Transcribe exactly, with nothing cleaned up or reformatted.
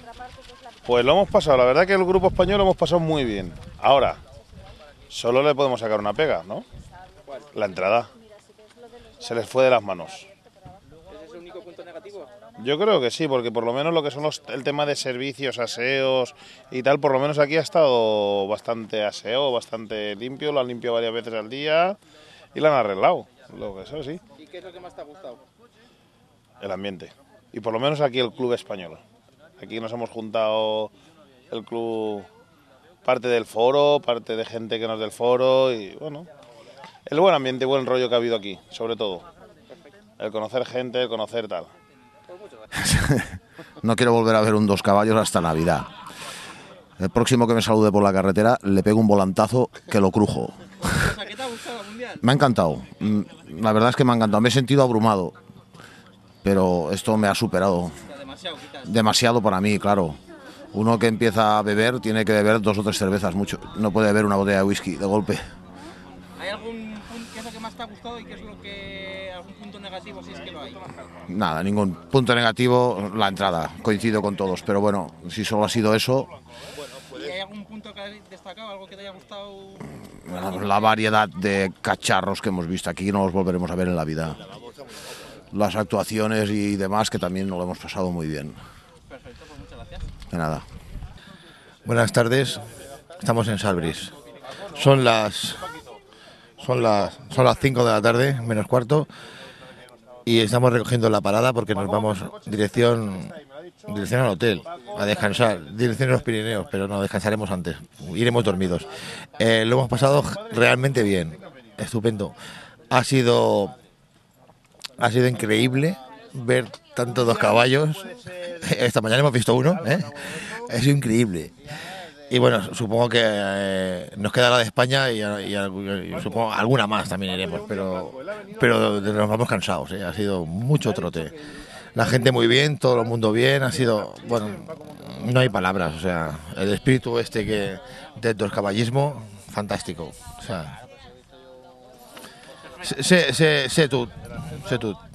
Pues lo hemos pasado, la verdad que el grupo español lo hemos pasado muy bien. Ahora, solo le podemos sacar una pega, ¿no? La entrada. Se les fue de las manos. ¿Ese es el único punto negativo? Yo creo que sí, porque por lo menos lo que son los, el tema de servicios, aseos y tal, por lo menos aquí ha estado bastante aseo, bastante limpio, lo han limpiado varias veces al día y lo han arreglado, lo que eso sí. ¿Y qué es lo que más te ha gustado? El ambiente. Y por lo menos aquí el club español. Aquí nos hemos juntado el club, parte del foro, parte de gente que no es del foro y bueno, el buen ambiente, buen rollo que ha habido aquí, sobre todo. El conocer gente, el conocer tal. No quiero volver a ver un dos caballos hasta Navidad. El próximo que me salude por la carretera le pego un volantazo que lo crujo. O sea, ¿qué te ha gustado el Mundial? Me ha encantado. La verdad es que me ha encantado. Me he sentido abrumado. Pero esto me ha superado. Demasiado, quizás. Demasiado para mí, claro. Uno que empieza a beber tiene que beber dos o tres cervezas, mucho. No puede beber una botella de whisky de golpe. ¿Hay algún punto, qué es lo que más te ha gustado y qué es lo que, algún punto negativo si es que lo hay? Nada, ningún punto negativo, la entrada. Coincido con todos, pero bueno, si solo ha sido eso... ¿Y hay algún punto que has destacado, algo que te haya gustado? La variedad de cacharros que hemos visto aquí no los volveremos a ver en la vida. Las actuaciones y demás que también nos lo hemos pasado muy bien. Perfecto, pues muchas gracias. De nada. Buenas tardes, estamos en Salbris. Son las son las son las cinco de la tarde, menos cuarto, y estamos recogiendo la parada porque nos vamos dirección dirección al hotel a descansar, dirección a los Pirineos, pero no descansaremos antes, iremos dormidos. Eh, lo hemos pasado realmente bien, estupendo. Ha sido ha sido increíble ver tantos dos caballos. Esta mañana hemos visto uno, ¿eh? Ha sido increíble. Y bueno, supongo que eh, nos queda la de España y, y, y supongo alguna más también iremos, pero pero nos vamos cansados, ¿eh? Ha sido mucho trote. La gente muy bien, todo el mundo bien, ha sido, bueno, no hay palabras, o sea, el espíritu este que del caballismo, fantástico. O sea, sé, sé, sé tú, sé tú.